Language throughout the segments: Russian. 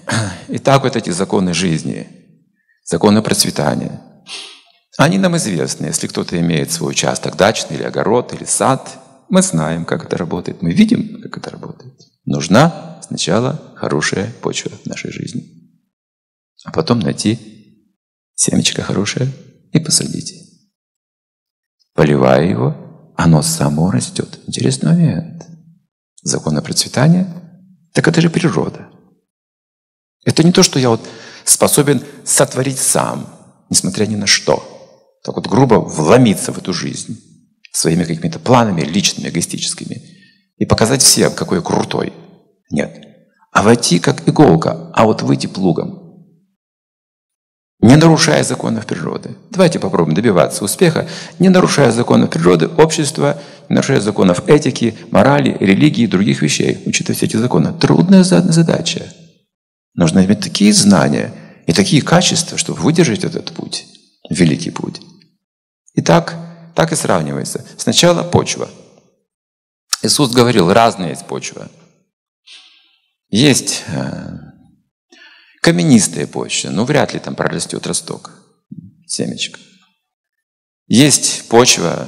Итак, вот эти законы жизни, законы процветания, они нам известны. Если кто-то имеет свой участок дачный или огород, или сад, мы знаем, как это работает, мы видим, как это работает. Нужна сначала хорошая почва в нашей жизни, а потом найти семечко хорошее и посадить. Поливая его, оно само растет. Интересный момент. Законы процветания, так это же природа. Это не то, что я вот способен сотворить сам, несмотря ни на что. Так вот грубо вломиться в эту жизнь своими какими-то планами личными, эгоистическими и показать всем, какой я крутой. Нет. А войти как иголка, а вот выйти плугом, не нарушая законов природы. Давайте попробуем добиваться успеха, не нарушая законов природы, общества, не нарушая законов этики, морали, религии и других вещей. Учитывая все эти законы. Трудная задача. Нужно иметь такие знания и такие качества, чтобы выдержать этот путь, великий путь. Итак, так и сравнивается. Сначала почва. Иисус говорил, разная есть почва. Есть каменистая почва, но вряд ли там прорастет росток, семечко. Есть почва,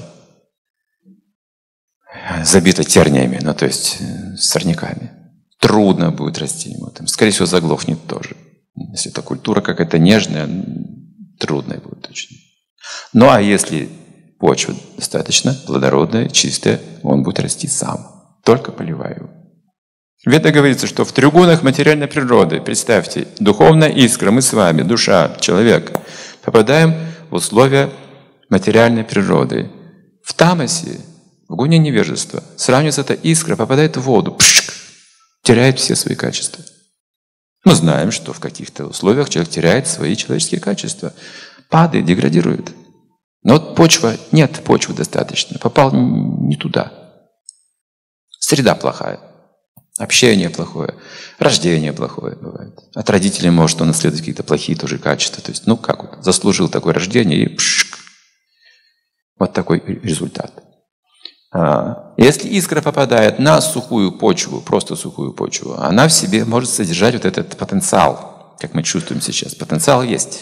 забита терниями, ну то есть сорняками. Трудно будет расти ему. Там, скорее всего, заглохнет тоже. Если это культура какая-то нежная, трудная будет точно. Ну а если почва достаточно плодородная, чистая, он будет расти сам. Только поливая его. В Ведах говорится, что в тригунах материальной природы, представьте, духовная искра, мы с вами, душа, человек, попадаем в условия материальной природы. В тамасе, в гуне невежества, сравнивается эта искра, попадает в воду, пшик, теряет все свои качества. Мы знаем, что в каких-то условиях человек теряет свои человеческие качества, падает, деградирует. Но вот почва, нет почвы достаточно, попал не туда. Среда плохая, общение плохое, рождение плохое бывает. От родителей может он наследовать какие-то плохие тоже качества. То есть, ну как вот, заслужил такое рождение и пшик. Вот такой результат. Если искра попадает на сухую почву, просто сухую почву, она в себе может содержать вот этот потенциал, как мы чувствуем сейчас. Потенциал есть.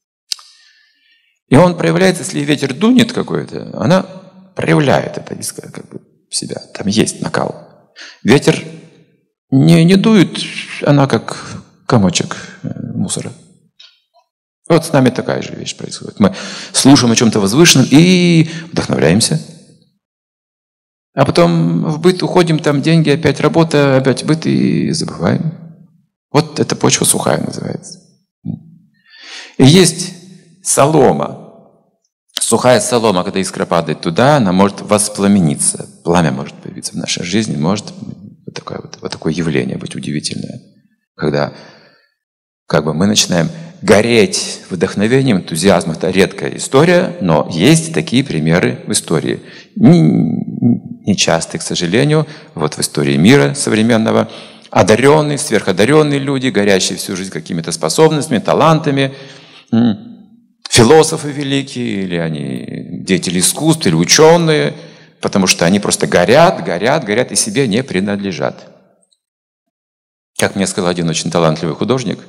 И он проявляется, если ветер дунет какой-то, она проявляет это искра как бы в себя. Там есть накал. Ветер не дует, она как комочек мусора. Вот с нами такая же вещь происходит. Мы слушаем о чем-то возвышенном и вдохновляемся. А потом в быт уходим, там деньги, опять работа, опять быт и забываем. Вот эта почва сухая называется. И есть солома. Сухая солома, когда искра падает туда, она может воспламениться. Пламя может появиться в нашей жизни, может вот такое явление быть удивительное. Когда как бы мы начинаем гореть вдохновением, энтузиазмом. Это редкая история, но есть такие примеры в истории. Нечастые, к сожалению, вот в истории мира современного. Одаренные, сверходаренные люди, горящие всю жизнь какими-то способностями, талантами, философы великие, или они деятели искусств, или ученые, потому что они просто горят и себе не принадлежат. Как мне сказал один очень талантливый художник,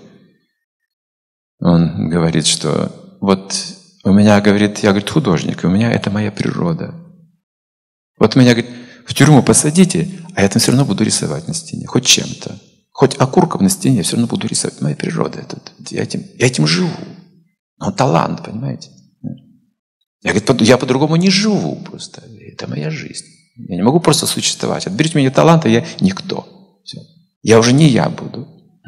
он говорит, что вот у меня, говорит, я, говорит, художник, и у меня это моя природа. Вот меня, говорит, в тюрьму посадите, а я там все равно буду рисовать на стене, хоть чем-то. Хоть окурком на стене, я все равно буду рисовать. Моя природа. Я этим живу. Но талант, понимаете? Я, говорит, я по-другому не живу просто. Это моя жизнь. Я не могу просто существовать. Отберите мне талант, а я никто. Все. Я уже не я буду.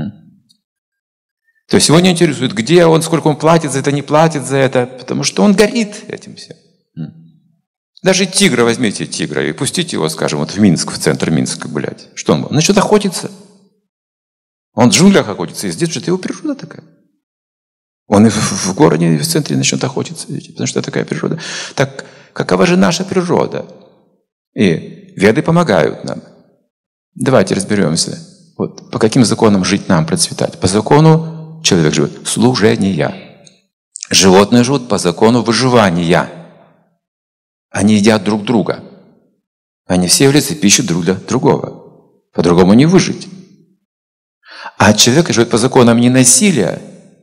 То есть его не интересует, где он, сколько он платит за это, не платит за это, потому что он горит этим всем. Даже тигра, возьмите тигра и пустите его, скажем, вот в Минск, в центр Минска гулять. Что он начнет охотиться. Он в джунглях охотится, и здесь же это его природа такая. Он и в городе, и в центре начнет охотиться, потому что это такая природа. Так какова же наша природа? И веды помогают нам. Давайте разберемся. Вот по каким законам жить нам, процветать? По закону человек живет служения. Животные живут по закону выживания. Они едят друг друга. Они все являются пищей друг для другого. По-другому не выжить. А человек живет по законам не насилия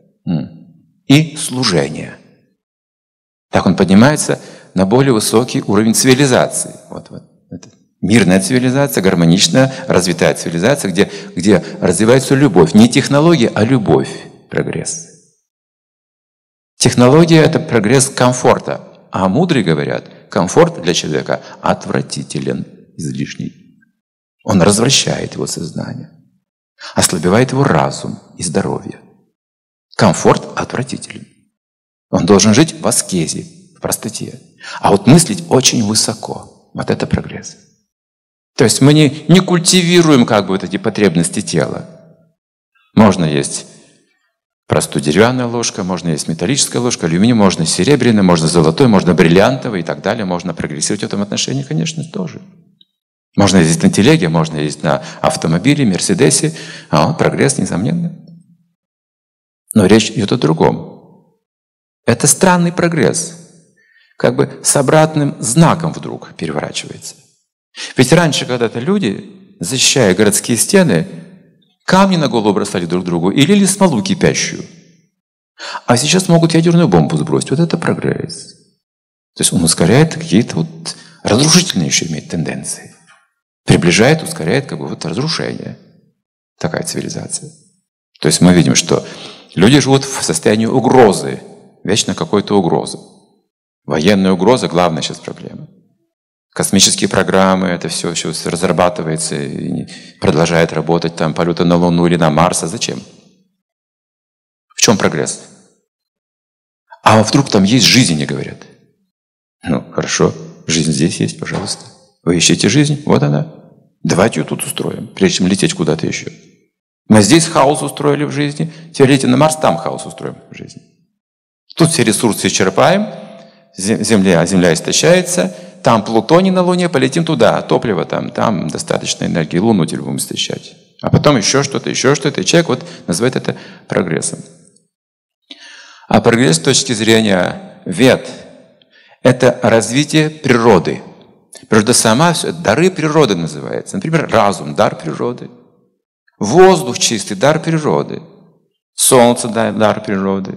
и служения. Так он поднимается на более высокий уровень цивилизации. Вот. Это мирная цивилизация, гармоничная, развитая цивилизация, где развивается любовь. Не технология, а любовь, прогресс. Технология – это прогресс комфорта. А мудрые говорят, комфорт для человека отвратителен, излишний. Он развращает его сознание, ослабевает его разум и здоровье. Комфорт отвратителен. Он должен жить в аскезе, в простоте. А вот мыслить очень высоко. Вот это прогресс. То есть мы не культивируем как бы вот эти потребности тела. Можно есть простую деревянную ложку, можно есть металлическая ложка, алюминий, можно серебряный, можно золотой, можно бриллиантовый и так далее. Можно прогрессировать в этом отношении, конечно, тоже. Можно ездить на телеге, можно ездить на автомобиле, Мерседесе. Прогресс, несомненно. Но речь идет о другом. Это странный прогресс. Как бы с обратным знаком вдруг переворачивается. Ведь раньше когда-то люди, защищая городские стены, камни на голову бросали друг другу и лили смолу кипящую. А сейчас могут ядерную бомбу сбросить. Вот это прогресс. То есть он ускоряет какие-то вот разрушительные еще имеет тенденции. Приближает, ускоряет как бы вот разрушение. Такая цивилизация. То есть мы видим, что люди живут в состоянии угрозы. Вечно какой-то угрозы. Военная угроза – главная сейчас проблема. Космические программы, это все разрабатывается и продолжает работать, там, полеты на Луну или на Марс. А зачем? В чем прогресс? А вдруг там есть жизнь, не говорят. Ну, хорошо, жизнь здесь есть, пожалуйста. Вы ищете жизнь, вот она. Давайте ее тут устроим, прежде чем лететь куда-то еще. Мы здесь хаос устроили в жизни, теперь летите на Марс, там хаос устроим в жизни. Тут все ресурсы исчерпаем, Земля истощается, там плутоний на Луне, полетим туда, топливо там достаточно энергии, Луну теперь будем истощать. А потом еще что-то, и человек вот называет это прогрессом. А прогресс с точки зрения вед – это развитие природы. Природа сама, все, дары природы называется. Например, разум – дар природы. Воздух чистый – дар природы. Солнце – дар природы.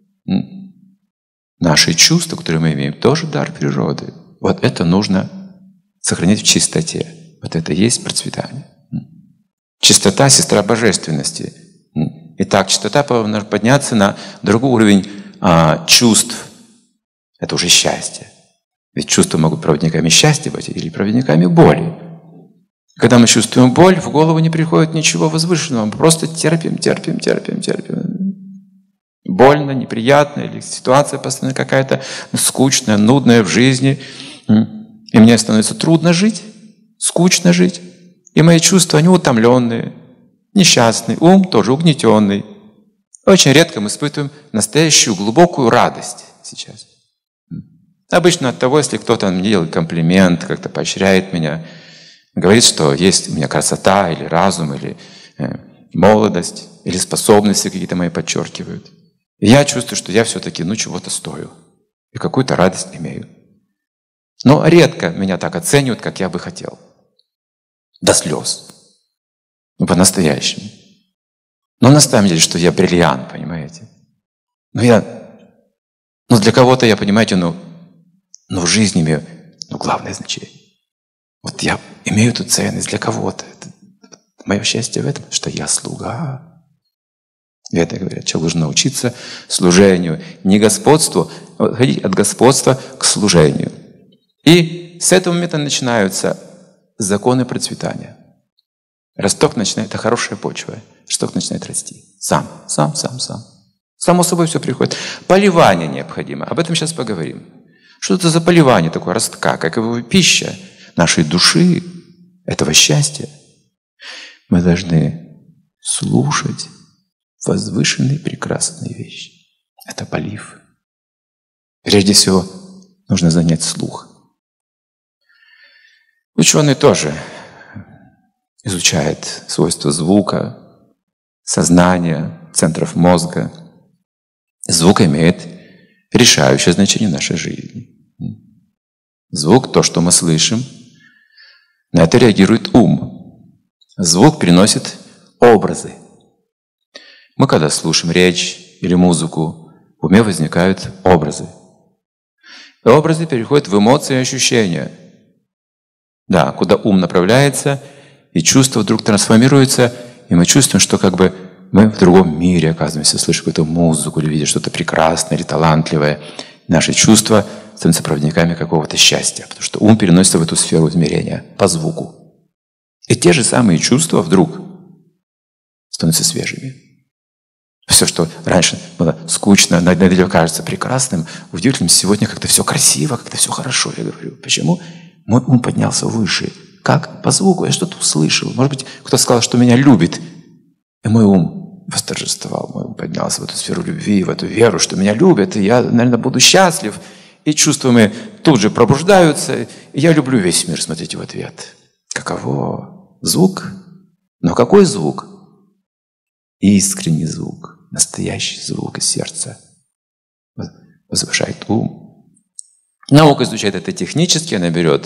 Наши чувства, которые мы имеем, тоже дар природы. Вот это нужно сохранить в чистоте. Вот это и есть процветание. Чистота – сестра божественности. Итак, чистота должна подняться на другой уровень чувств. Это уже счастье. Ведь чувства могут проводниками счастья быть или проводниками боли. Когда мы чувствуем боль, в голову не приходит ничего возвышенного. Мы просто терпим. Больно, неприятно, или ситуация постоянно какая-то скучная, нудная в жизни. И мне становится трудно жить, скучно жить. И мои чувства, они утомленные, несчастные, ум тоже угнетенный. Очень редко мы испытываем настоящую глубокую радость сейчас. Обычно от того, если кто-то мне делает комплимент, как-то поощряет меня, говорит, что есть у меня красота, или разум, или молодость, или способности какие-то мои подчеркивают. И я чувствую, что я все-таки, чего-то стою. И какую-то радость имею. Но редко меня так оценивают, как я бы хотел. До слез. По-настоящему. Но на самом деле, что я бриллиант, понимаете? Для кого-то я, понимаете, в жизни имею главное значение. Вот я имею эту ценность для кого-то. Мое счастье в этом, что я слуга. Веды говорят, человек должен научиться служению, не господству, а ходить от господства к служению. И с этого момента начинаются законы процветания. Росток начинает, это хорошая почва, росток начинает расти. Сам. Само собой все приходит. Поливание необходимо. Об этом сейчас поговорим. Что это за поливание такое ростка, как его пища нашей души, этого счастья? Мы должны слушать возвышенные прекрасные вещи. Это полив. Прежде всего, нужно занять слух. Ученые тоже изучают свойства звука, сознания, центров мозга. Звук имеет решающее значение в нашей жизни. Звук, то, что мы слышим, на это реагирует ум. Звук приносит образы. Мы, когда слушаем речь или музыку, в уме возникают образы. И образы переходят в эмоции и ощущения. Да, куда ум направляется, и чувство вдруг трансформируется, и мы чувствуем, что как бы мы в другом мире оказываемся, слышим какую-то музыку, или видим что-то прекрасное или талантливое. Наши чувства становятся проводниками какого-то счастья, потому что ум переносится в эту сферу измерения по звуку. И те же самые чувства вдруг становятся свежими. Все, что раньше было скучно, наделе кажется прекрасным, удивительным, сегодня как-то все красиво, как-то все хорошо. Я говорю, почему? Мой ум поднялся выше. Как? По звуку. Я что-то услышал. Может быть, кто-то сказал, что меня любит. И мой ум восторжествовал. Мой ум поднялся в эту сферу любви, в эту веру, что меня любят, и я, наверное, буду счастлив. И чувства мои тут же пробуждаются. И я люблю весь мир, смотрите, в ответ. Каково? Звук? Но какой звук? Искренний звук, настоящий звук из сердца. Возвышает ум. Наука изучает это технически, она берет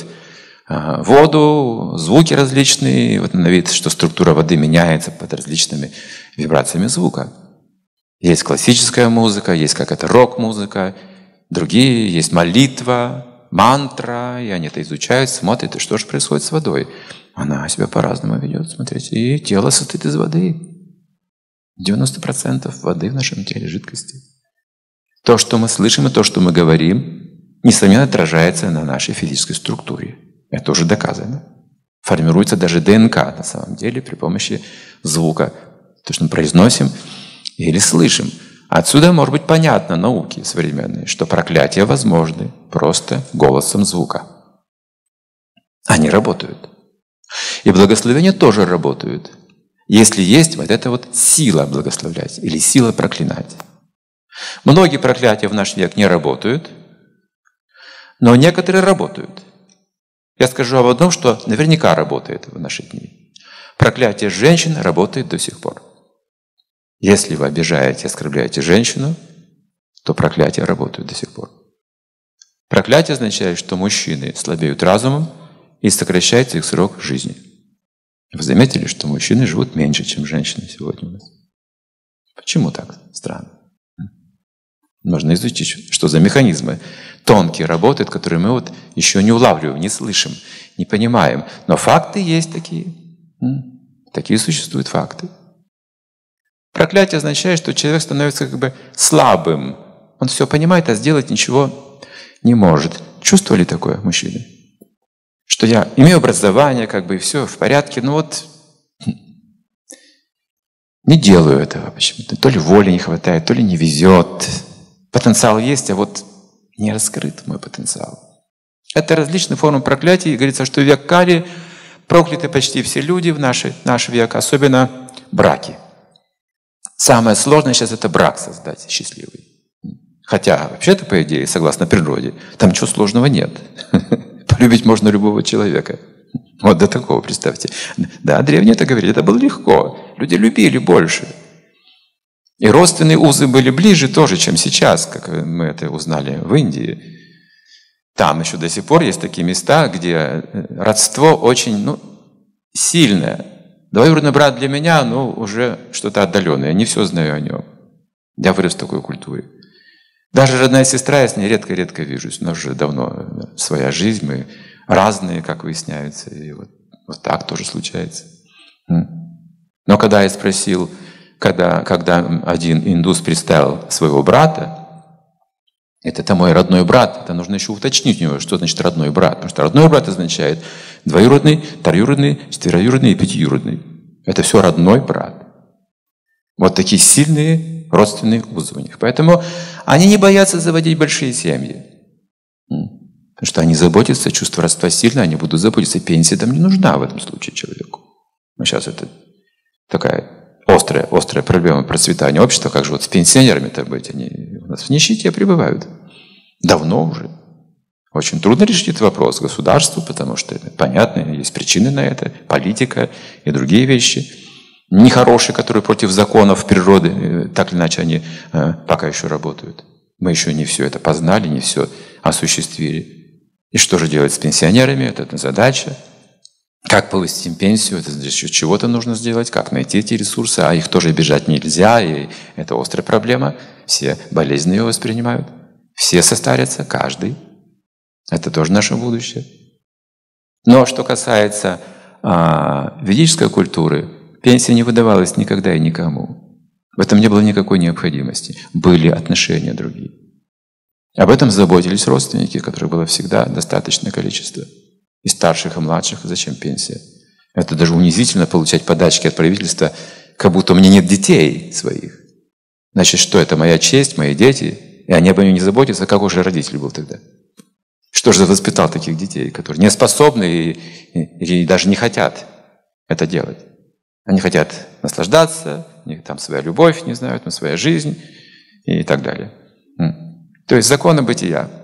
воду, звуки различные. Вот она видит, что структура воды меняется под различными вибрациями звука. Есть классическая музыка, есть какая-то рок-музыка, другие, есть молитва, мантра, и они это изучают, смотрят, и что же происходит с водой. Она себя по-разному ведет, смотрите, и тело состоит из воды. 90% воды в нашем теле, жидкости. То, что мы слышим и то, что мы говорим, несомненно отражается на нашей физической структуре. Это уже доказано. Формируется даже ДНК на самом деле при помощи звука. То, что мы произносим или слышим. Отсюда может быть понятно науке современной, что проклятия возможны просто голосом звука. Они работают. И благословения тоже работают. Если есть вот эта вот сила благословлять или сила проклинать. Многие проклятия в наш век не работают, но некоторые работают. Я скажу об одном, что наверняка работает в наши дни. Проклятие женщин работает до сих пор. Если вы обижаете, оскорбляете женщину, то проклятия работают до сих пор. Проклятие означает, что мужчины слабеют разумом и сокращается их срок жизни. Вы заметили, что мужчины живут меньше, чем женщины сегодня у нас? Почему так? Странно. Нужно изучить, что за механизмы тонкие работают, которые мы вот еще не улавливаем, не слышим, не понимаем. Но факты есть такие. Такие существуют факты. Проклятие означает, что человек становится как бы слабым. Он все понимает, а сделать ничего не может. Чувствовали такое мужчины? Что я имею образование, как бы, и все в порядке, но вот не делаю этого почему-то. То ли воли не хватает, то ли не везет. Потенциал есть, а вот не раскрыт мой потенциал. Это различные формы проклятий. И говорится, что в век Кали прокляты почти все люди в наш век, особенно браки. Самое сложное сейчас это брак создать счастливый. Хотя, вообще-то, по идее, согласно природе, там ничего сложного нет. Полюбить можно любого человека. Вот до такого, представьте. Да, древние это говорили, это было легко. Люди любили больше. И родственные узы были ближе тоже, чем сейчас, как мы это узнали в Индии. Там еще до сих пор есть такие места, где родство очень сильное. Двоюродный брат для меня, уже что-то отдаленное. Я не все знаю о нем. Я вырос в такой культуре. Даже родная сестра, я с ней редко-редко вижусь. У нас уже давно своя жизнь, мы разные, как выясняется. И вот так тоже случается. Но когда я спросил, когда один индус представил своего брата, это мой родной брат, это нужно еще уточнить у него, что значит родной брат. Потому что родной брат означает двоюродный, троюродный, четвероюродный и пятиюродный. Это все родной брат. Вот такие сильные родственные узы у них. Поэтому они не боятся заводить большие семьи. Потому что они заботятся, чувство родства сильно, они будут заботиться. Пенсия там не нужна в этом случае человеку. Но сейчас это такая острая проблема процветания общества. Как же вот с пенсионерами-то быть? Они у нас в нищете пребывают. Давно уже. Очень трудно решить этот вопрос государству, потому что, понятно, есть причины на это, политика и другие вещи. Нехорошие, которые против законов природы, так или иначе они пока еще работают. Мы еще не все это познали, не все осуществили. И что же делать с пенсионерами? Это задача. Как повысить им пенсию, это за счет чего-то нужно сделать, как найти эти ресурсы, а их тоже бежать нельзя, и это острая проблема. Все болезненно ее воспринимают, все состарятся, каждый. Это тоже наше будущее. Но что касается ведической культуры, пенсия не выдавалась никогда и никому. В этом не было никакой необходимости. Были отношения другие. Об этом заботились родственники, которых было всегда достаточное количество. И старших, и младших. Зачем пенсия? Это даже унизительно получать подачки от правительства, как будто у меня нет детей своих. Значит, что это? Моя честь, мои дети, и они обо мне не заботятся. Какой же родитель был тогда? Что же воспитал таких детей, которые не способны и даже не хотят это делать? Они хотят наслаждаться, у них там своя любовь, не знаю, там своя жизнь и так далее. То есть законы бытия.